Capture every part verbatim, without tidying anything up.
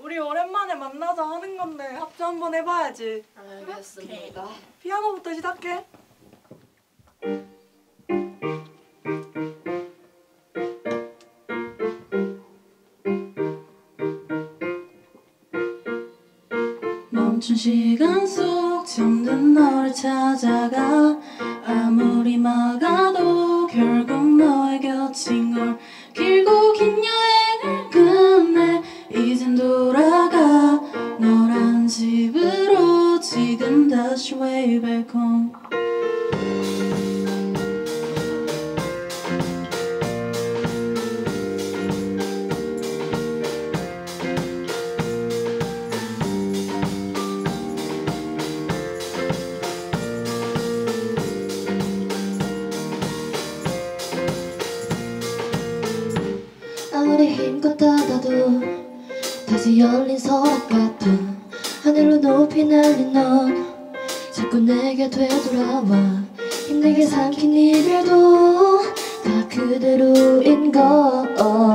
우리 오랜만에 만나서 하는 건데 합주 한번 해봐야지. 알겠습니다. 오케이. 피아노부터 시작해. 멈춘 시간 속 잠든 너를 찾아가 아무리 막아도 결국 너의 곁인 걸 길고 긴 여행을 끝내 이젠 돌아가 너란 집으로 지금 다시 way back home. 아무리 힘껏 닫아도 다시 열린 서랍 같은 하늘로 높이 날린 넌 자꾸 내게 되돌아와 힘들게 삼킨 이별도 다 그대로인 걸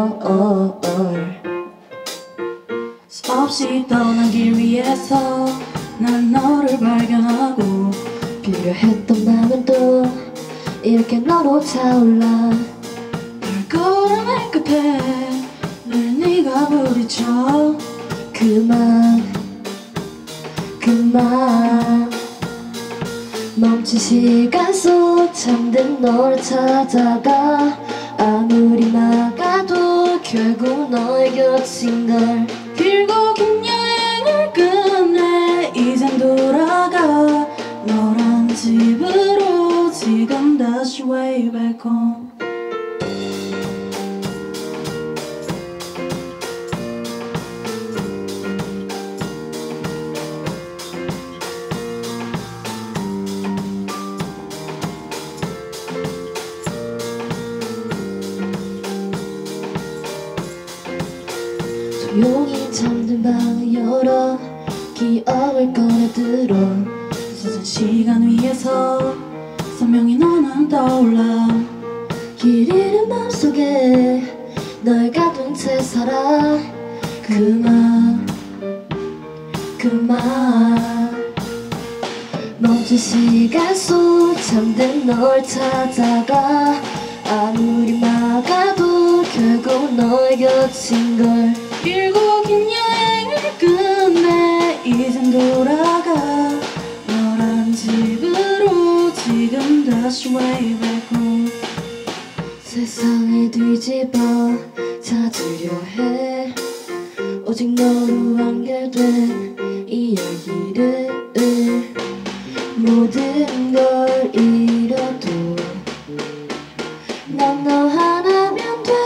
수없이 떠난 길 위에서 난 너를 발견하고 필요했던 마음은 또 이렇게 너로 차올라 발걸음의 끝에 늘 네가 부딪혀 그만 그만 멈춘 시간 속 잠든 너를 찾아가 아무리 막아도 결국 너의 곁인 걸 길고 긴 여행을 끝내 이젠 돌아가 너란 집으로 지금 다시 way back home. 조용히 잠든 방을 열어 기억을 꺼내들어 젖은 시간 위에서 선명히 너는 떠올라 길 잃은 맘속에 널 가둔 채 살아 그만 그만 멈춘 시간 속 잠든 널 찾아가 아무리 막아도 결국 너의 곁인 걸 길고 긴 여행을 끝내 이젠 돌아가 너란 집으로 지금 다시 way back home. 세상을 뒤집어 찾으려 해 오직 너로 완결된 이 이야기를 모든 걸 잃어도 난 너 하나면 돼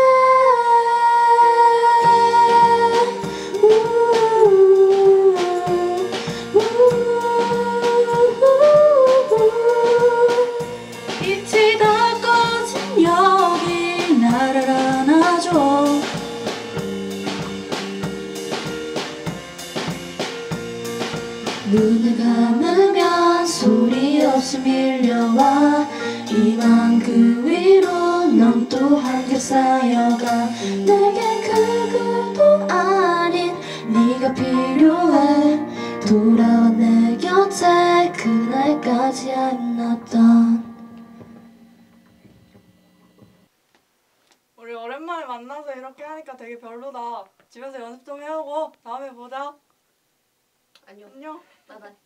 빛이 다 꺼진 여기 나를 안아줘 눈을 감으면 소리 없이 밀려와 이만 그 위로 넌 또 한겹 쌓여가 내겐 그것도 아닌 네가 필요해 돌아와 내 곁에 그날까지 I'm not done. 우리 오랜만에 만나서 이렇게 하니까 되게 별로다. 집에서 연습 좀 해오고 다음에 보자. 안녕. 안녕. 바이바이.